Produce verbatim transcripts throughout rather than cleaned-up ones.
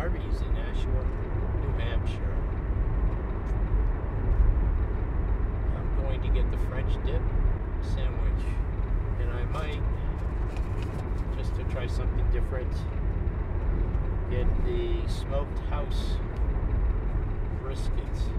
Arby's in Nashua, New Hampshire. I'm going to get the French dip sandwich, and I might, just to try something different, get the smoked house briskets.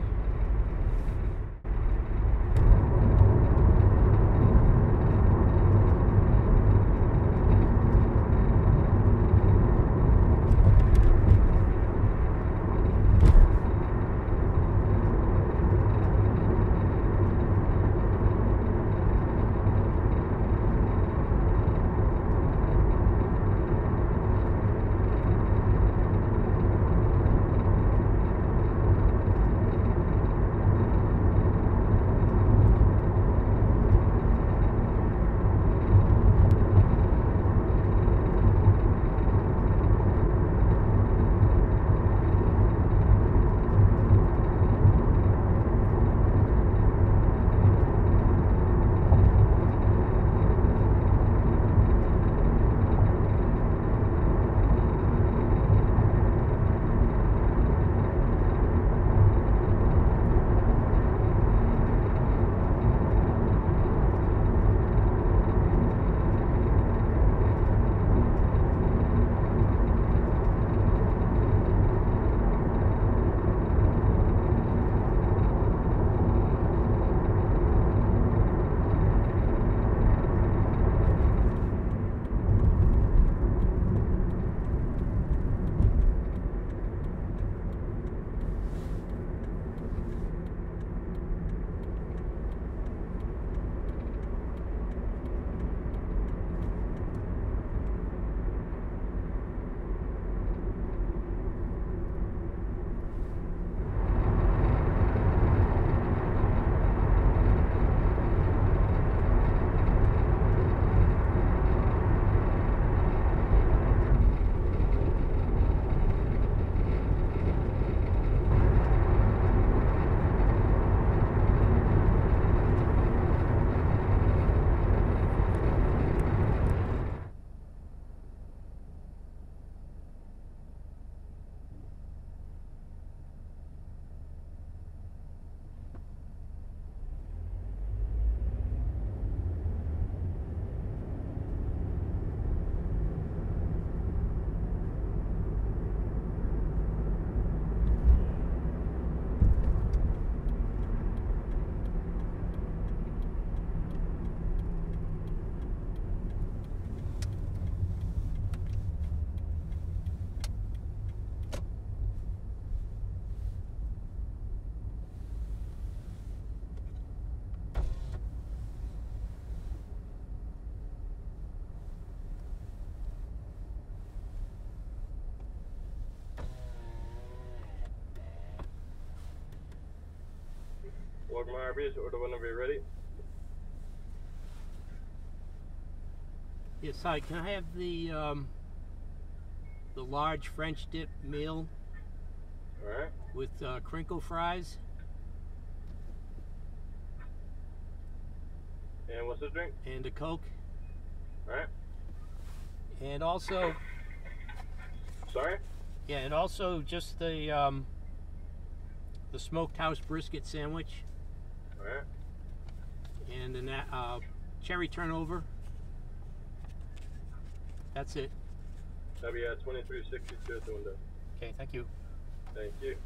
Welcome to Arby's, order whenever you're ready. Yes, hi. Can I have the um, the large French dip meal Alright. with uh, crinkle fries? And what's the drink? And a Coke. Alright. And also, Sorry? yeah, and also just the um, the smoked house brisket sandwich. Alright. And a uh, cherry turnover. That's it. That'll be at twenty-three sixty-two at the window. Okay, thank you. Thank you.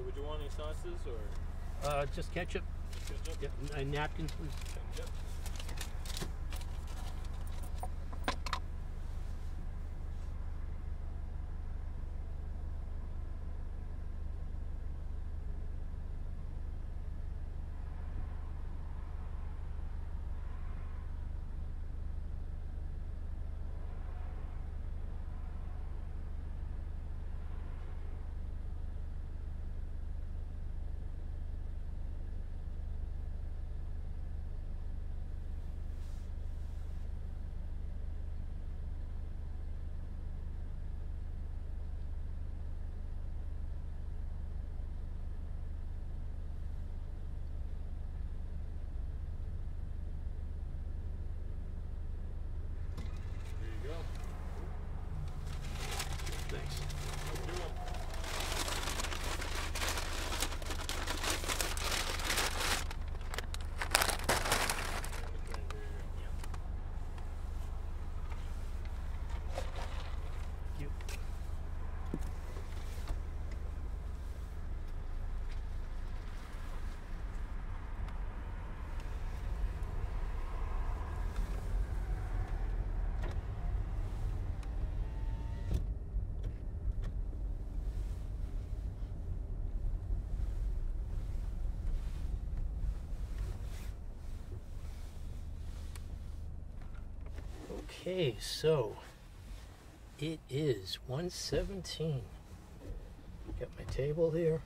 would you want any sauces or? Uh, just ketchup. Ketchup? Yep. A napkin, please. Ketchup. Thanks. Thank you. Okay, so it is one seventeen. Got my table here.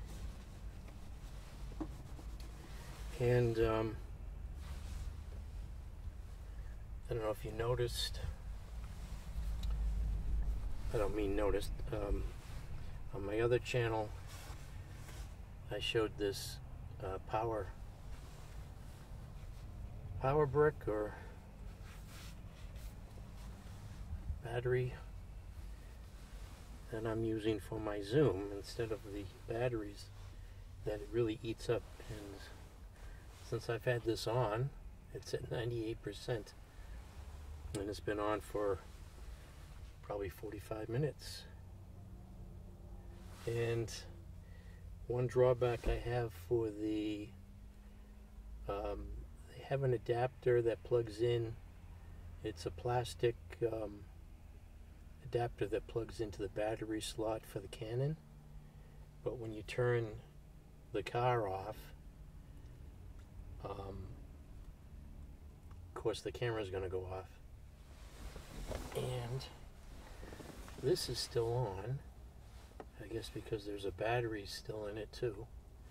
And um, I don't know if you noticed. I don't mean noticed. Um, on my other channel, I showed this uh, power power brick or battery that I'm using for my Zoom instead of the batteries that it really eats up. And since I've had this on, it's at ninety-eight percent, and it's been on for probably forty-five minutes. And one drawback I have for the um, they have an adapter that plugs in. It's a plastic um, adapter that plugs into the battery slot for the Canon, but when you turn the car off, um, of course the camera is going to go off, and this is still on, I guess because there's a battery still in it too.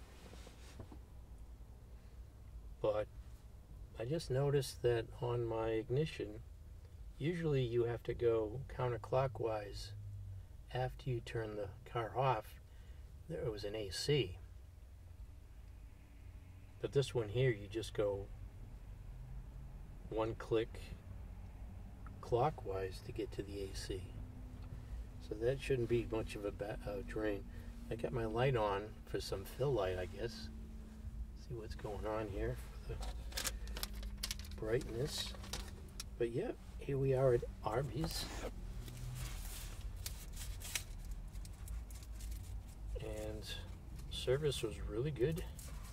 But I just noticed that on my ignition, usually you have to go counterclockwise after you turn the car off. There was an A C. But this one here, you just go one click clockwise to get to the A C. So that shouldn't be much of a ba uh, drain. I got my light on for some fill light, I guess. See what's going on here for the brightness. But yeah, here we are at Arby's. And service was really good.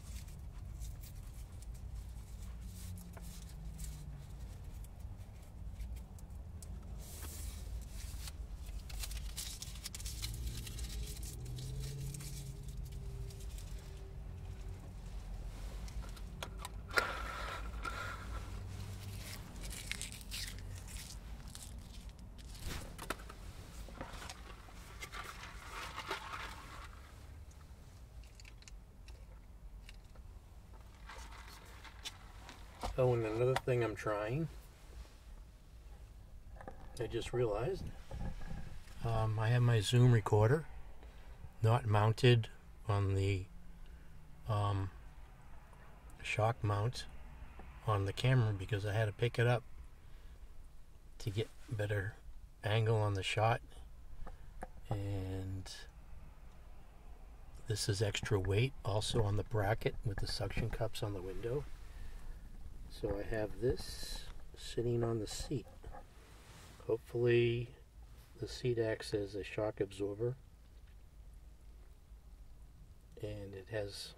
Oh, and another thing I'm trying, I just realized, um, I have my Zoom recorder not mounted on the um, shock mount on the camera because I had to pick it up to get better angle on the shot, and this is extra weight also on the bracket with the suction cups on the window. So I have this sitting on the seat. Hopefully the seat acts as a shock absorber, and it has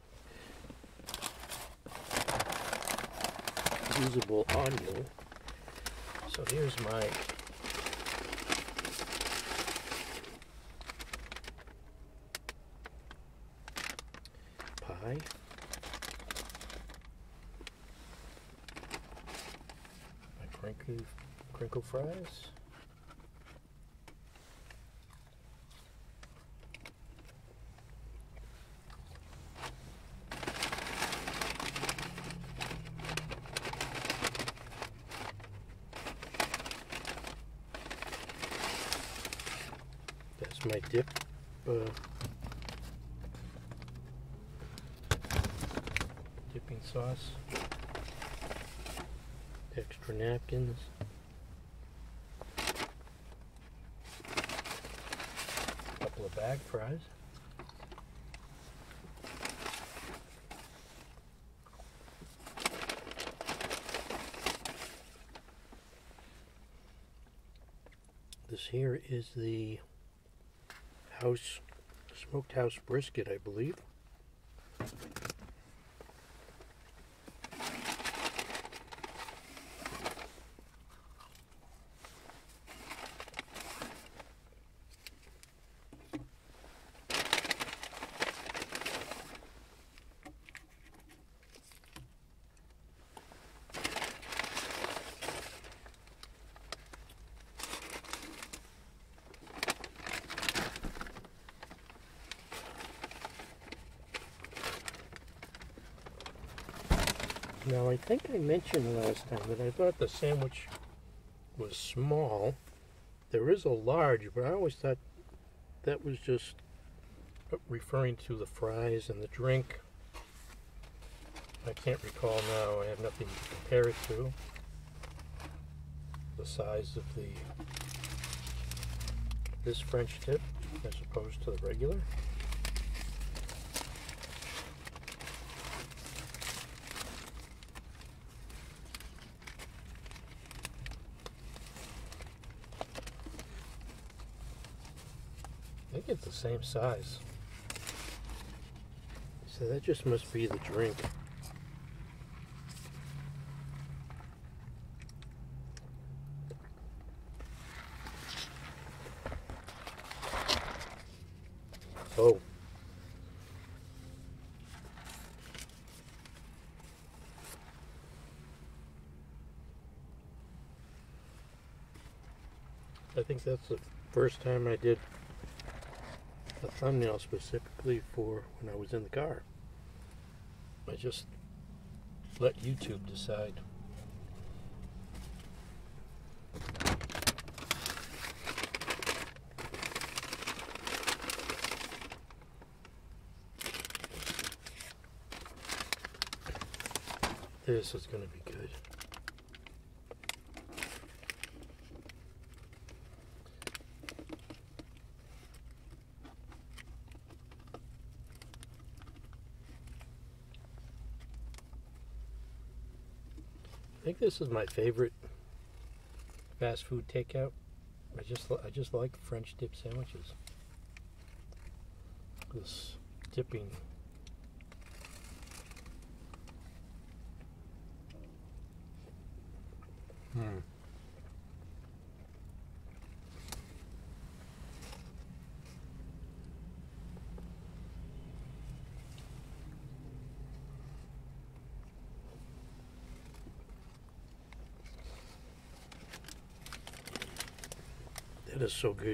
usable audio. So here's my pie. My crinkle, crinkle fries. That's my dip. Uh, dipping sauce. Extra napkins. Couple of bag fries. This here is the house smoked house brisket, I believe. Now, I think I mentioned last time that I thought the sandwich was small. There is a large, but I always thought that was just referring to the fries and the drink. I can't recall now. I have nothing to compare it to. The size of the this French dip as opposed to the regular. I think it's the same size. So that just must be the drink. Oh. I think that's the first time I did a thumbnail specifically for when I was in the car. I just let YouTube decide. This is going to be good. I think this is my favorite fast food takeout. I just I just like French dip sandwiches. This dipping. Hmm. That is so good.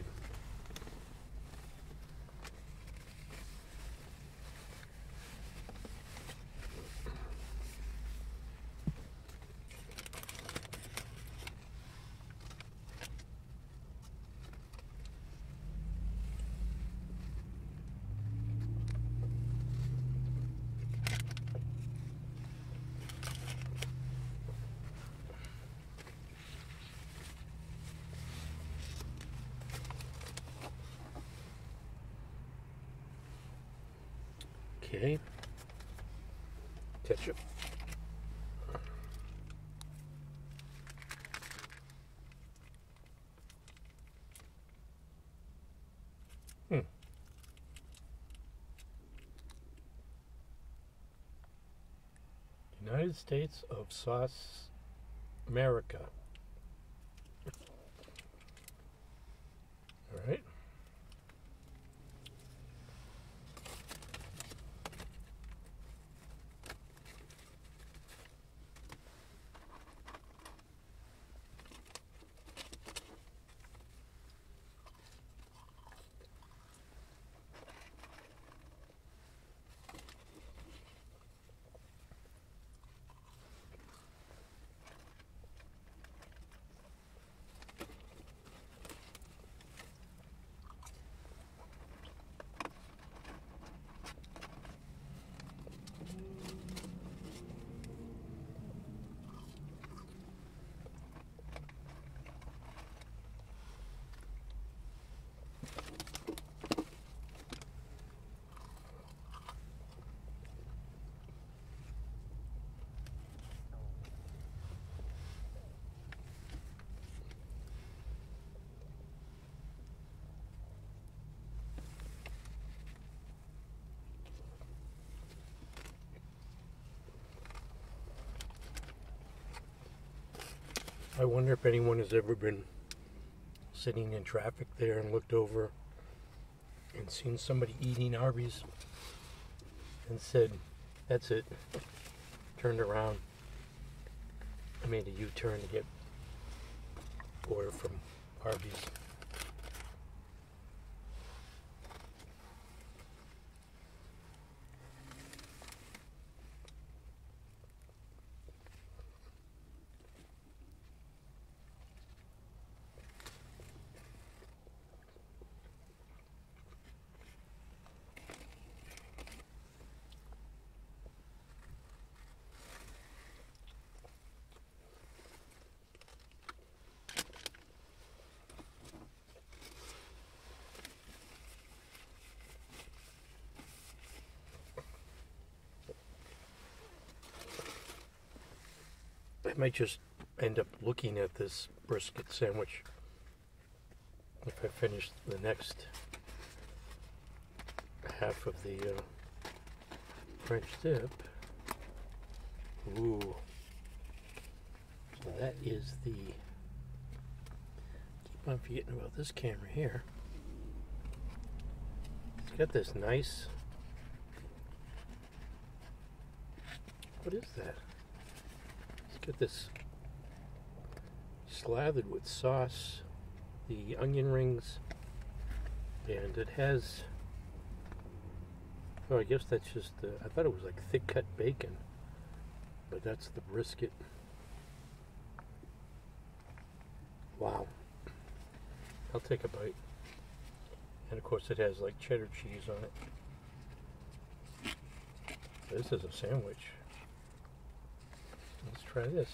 Okay. Ketchup. Hmm. United States of Sauce America. All right. I wonder if anyone has ever been sitting in traffic there and looked over and seen somebody eating Arby's and said, that's it, turned around, I made a U-turn to get order from Arby's. I might just end up looking at this brisket sandwich if I finish the next half of the uh, French dip. Ooh. So that is the... Keep on forgetting about this camera here. It's got this nice... What is that? Get this slathered with sauce, the onion rings, and it has, oh, I guess that's just the, I thought it was like thick cut bacon, but that's the brisket. Wow. I'll take a bite. And of course it has like cheddar cheese on it. This is a sandwich. Let's try this.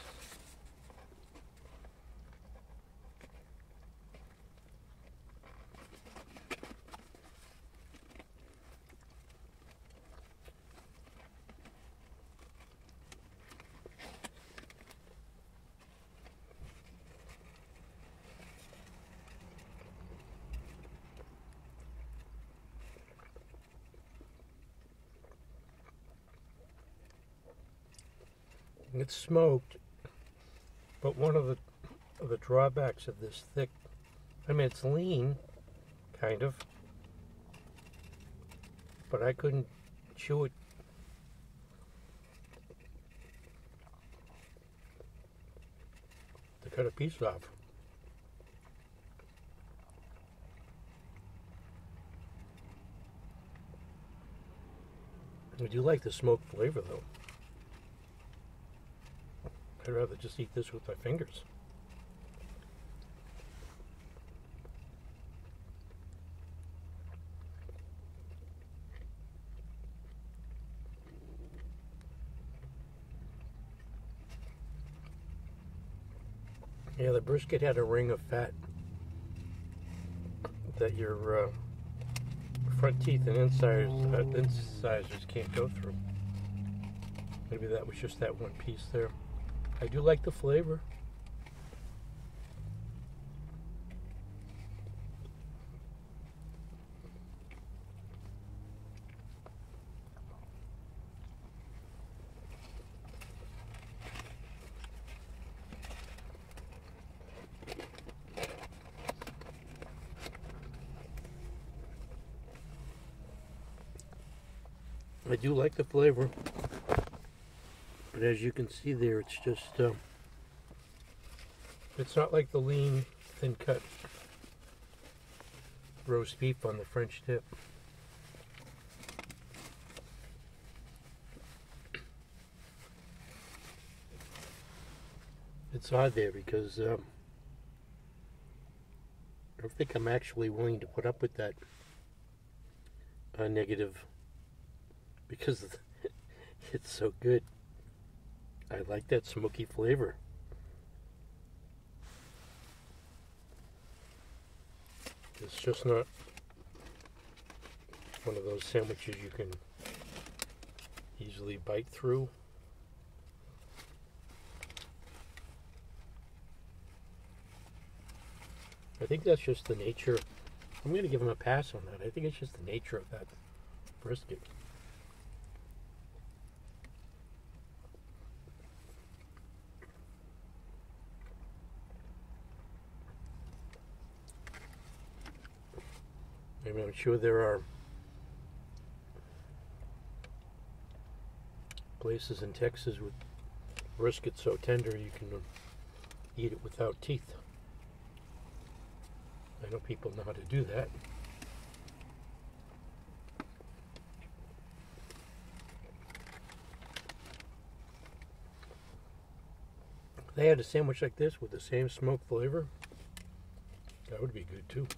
It's smoked, but one of the of the drawbacks of this thick, I mean, it's lean, kind of, but I couldn't chew it. To cut a piece off. I do like the smoked flavor, though. I'd rather just eat this with my fingers. Yeah, the brisket had a ring of fat that your uh, front teeth and incisors, uh, incisors can't go through. Maybe that was just that one piece there. I do like the flavor. I do like the flavor, but as you can see there, it's just, uh, it's not like the lean, thin cut roast beef on the French dip. It's odd there because um, I don't think I'm actually willing to put up with that uh, negative because it's so good. I like that smoky flavor. It's just not one of those sandwiches you can easily bite through. I think that's just the nature. I'm going to give him a pass on that. I think it's just the nature of that brisket. I mean, I'm sure there are places in Texas with brisket so tender you can eat it without teeth. I know people know how to do that. If they had a sandwich like this with the same smoke flavor, that would be good too.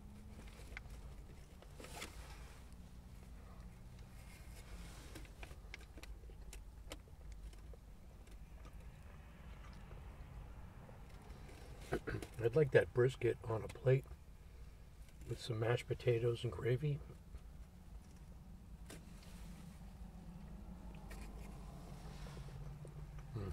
I'd like that brisket on a plate with some mashed potatoes and gravy. Mm.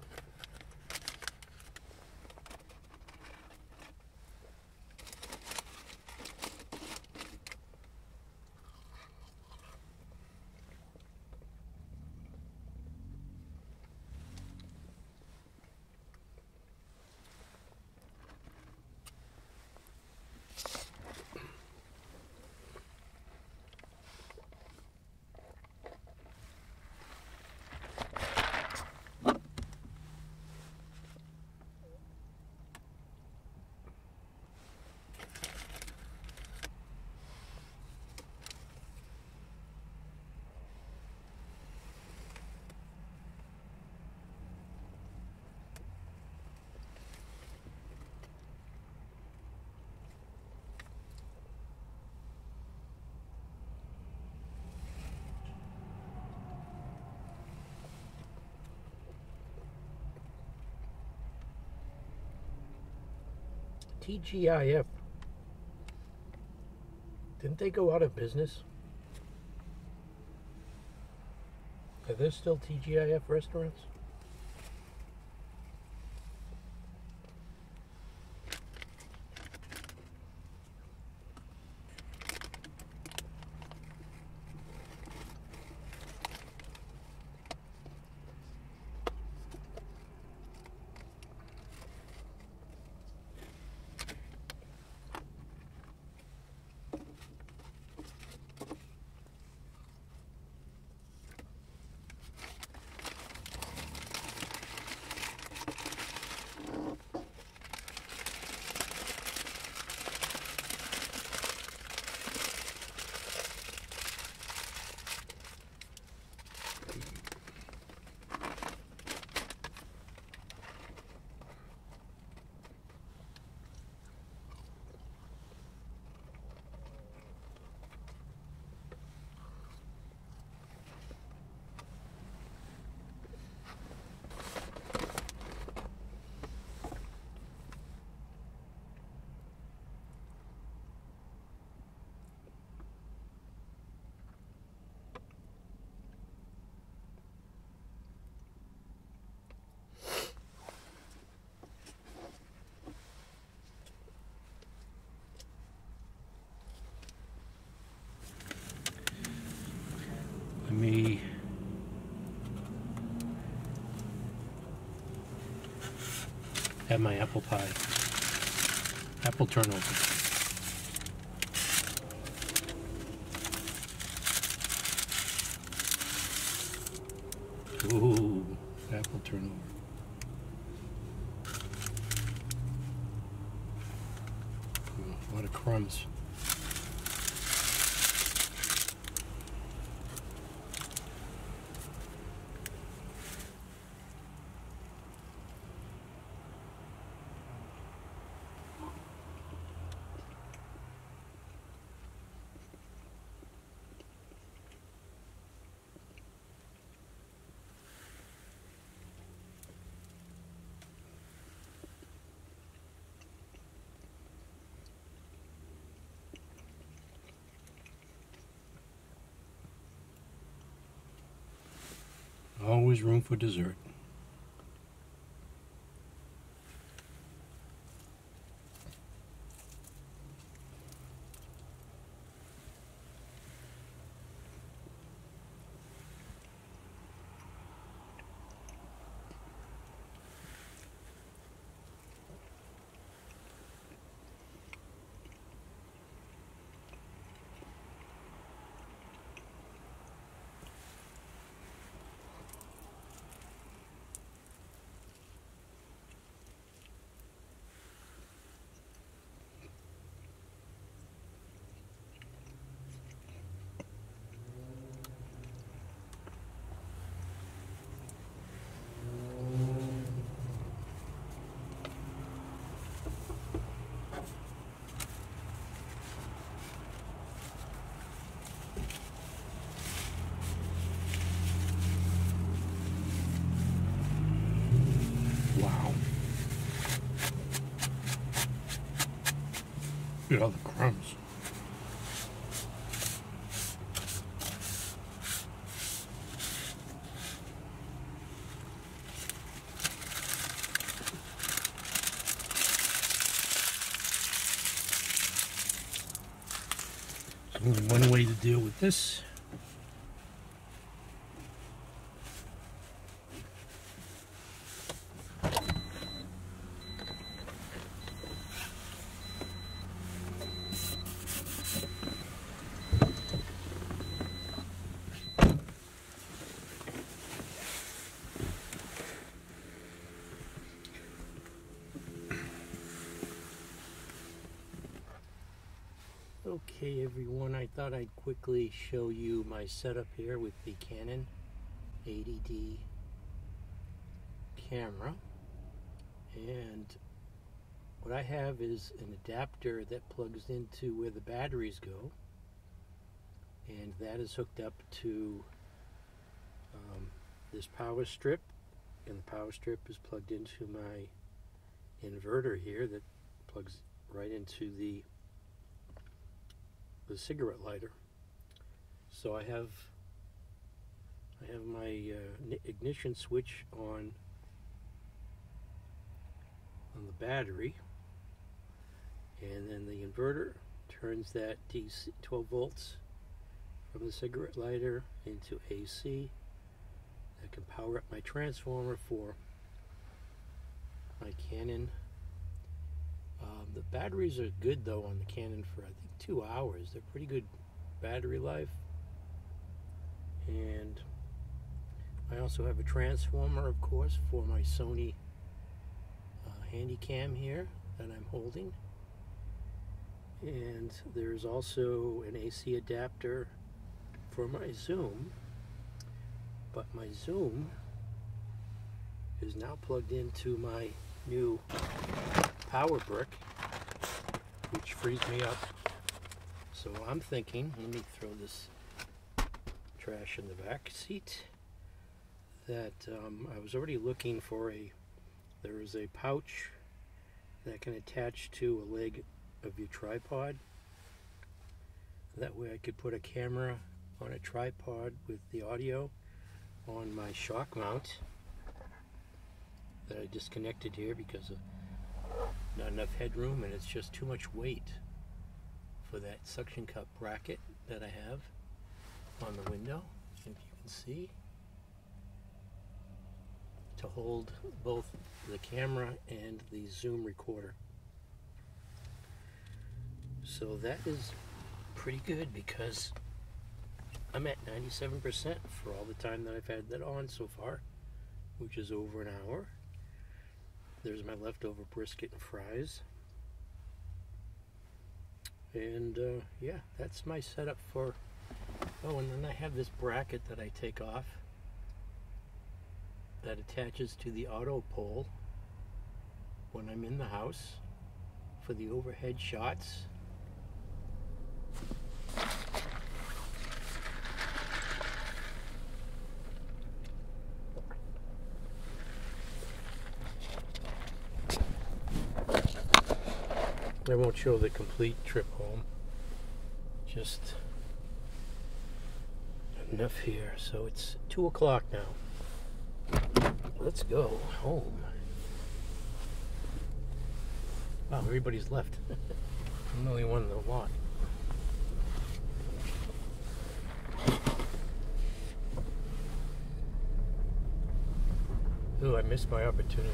T G I F. Didn't they go out of business? Are there still T G I F restaurants? Let me have my apple pie, apple turnover. A lot of crumbs. Always room for dessert. Wow. Look at all the crumbs. So one way to deal with this . Okay everyone, I thought I'd quickly show you my setup here with the Canon eighty D camera. And what I have is an adapter that plugs into where the batteries go, and that is hooked up to um, this power strip, and the power strip is plugged into my inverter here that plugs right into the the cigarette lighter. So I have I have my uh, ignition switch on on the battery, and then the inverter turns that D C twelve volts from the cigarette lighter into A C that can power up my transformer for my Canon. Um, the batteries are good though on the Canon for I think two hours. They're pretty good battery life. And I also have a transformer, of course, for my Sony uh, Handycam here that I'm holding. And there's also an A C adapter for my Zoom. But my Zoom is now plugged into my new power brick, which frees me up. So I'm thinking, let me throw this trash in the back seat, that um, I was already looking for a, there is a pouch that can attach to a leg of your tripod. That way I could put a camera on a tripod with the audio on my shock mount that I disconnected here because of not enough headroom, and it's just too much weight for that suction cup bracket that I have on the window, if you can see, to hold both the camera and the Zoom recorder. So that is pretty good because I'm at ninety-seven percent for all the time that I've had that on so far, which is over an hour. There's my leftover brisket and fries. And uh, yeah, that's my setup for, oh, and then I have this bracket that I take off that attaches to the auto pole when I'm in the house for the overhead shots. I won't show the complete trip home, just enough here. So it's two o'clock now. Let's go home. Wow, everybody's left. I'm the only one in the lot. Ooh, I missed my opportunity.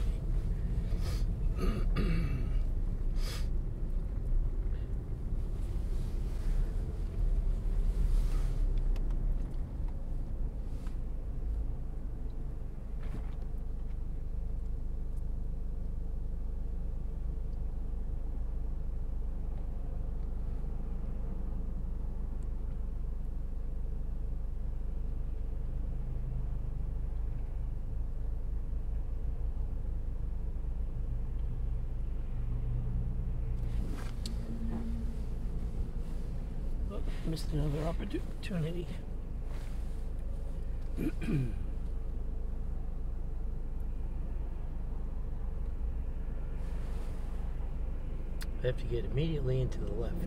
Missed another opportunity. I have to get immediately into the left.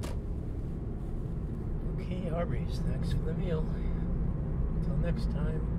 Arby's, thanks for the meal. Until next time.